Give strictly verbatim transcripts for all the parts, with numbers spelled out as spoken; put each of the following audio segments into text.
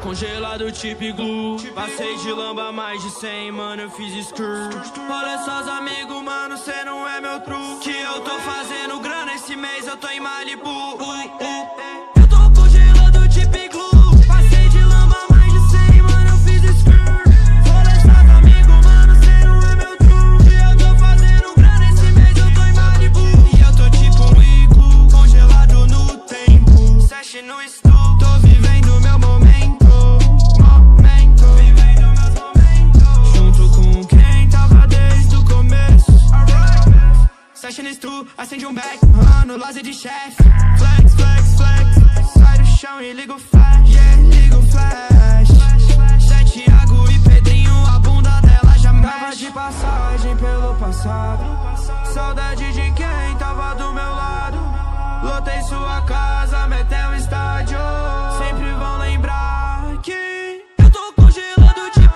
congelado tipo iglu. Passei de lamba mais de cem, mano, eu fiz screw. Olha só os amigos, mano, cê não é meu truque. Que eu tô fazendo grana esse mês, eu tô em Malibu. uh, uh. Eu tô congelado tipo iglu. Passei de lamba mais de cem, mano, eu fiz screw. Olha só os amigos, mano, cê não é meu truque. Que eu tô fazendo grana esse mês, eu tô em Malibu. E eu tô tipo um iglu, congelado no tempo. Sesh no estudo. Tô vivendo meu momento, momento, vivendo meus momentos. Junto com quem tava desde o começo. Alright. Session Stu, acende um back, uh, no laser de chefe. Flex, flex, flex. Sai do chão e liga o flash. Yeah, liga o flash. Zé Thiago e Pedrinho, a bunda dela já mexe. Tava de passagem pelo passado. Saudade de quem tava do meu lado. Lotei sua casa, meteu estádio. Sempre vão lembrar que eu tô congelado tipo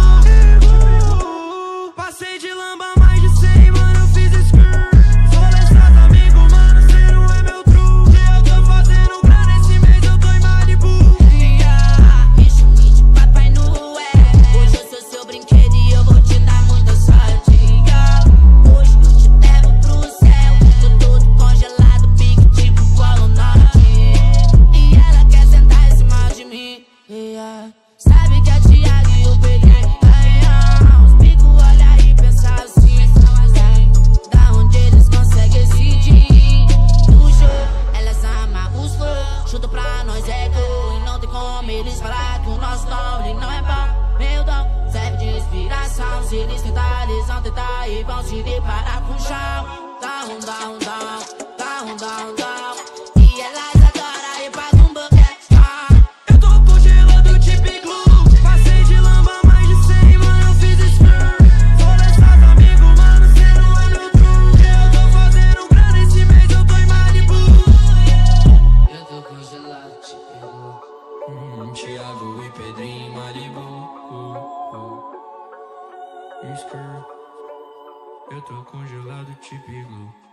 iglu. Passei de lamba mais de cem, mano, eu fiz screw. Olha esses amigos, mano, cê não é meu truque. Eu tô fazendo grana esse mês, eu tô em Malibu. Bicho de Papai Noel. Hoje eu sou seu brinquedo e eu vou te dar muita sorte. Hoje eu te levo pro céu. Tô todo congelado, pique tipo Polo Norte. E ela quer sentar em cima de mim. Yeah. Sabe que é Thiago e o Pedrinho. Os pico olha e pensa assim. Da onde eles conseguem esse din? No show, elas amam os flow. Chuto pra nós é gol. E não tem como eles falar que o nosso dom ele não é bom. Meu dom serve de inspiração. Se eles tentar, eles vão tentar e vão se deparar com o chão. Down, down, down, down, down, down. E elas adoram ir pra um boquete. Eu tô congelado tipo iglu. Passei de lamba mais de cem, mano, eu fiz screw. Olha esses amigos, mano, cê não é meu truque. Eu tô fazendo grana esse mês, eu tô em Malibu. Eu tô congelado, tipo iglu. Hum, Thiago e Pedrinho em Malibu. uh, uh. Screw. Eu tô congelado tipo iglu.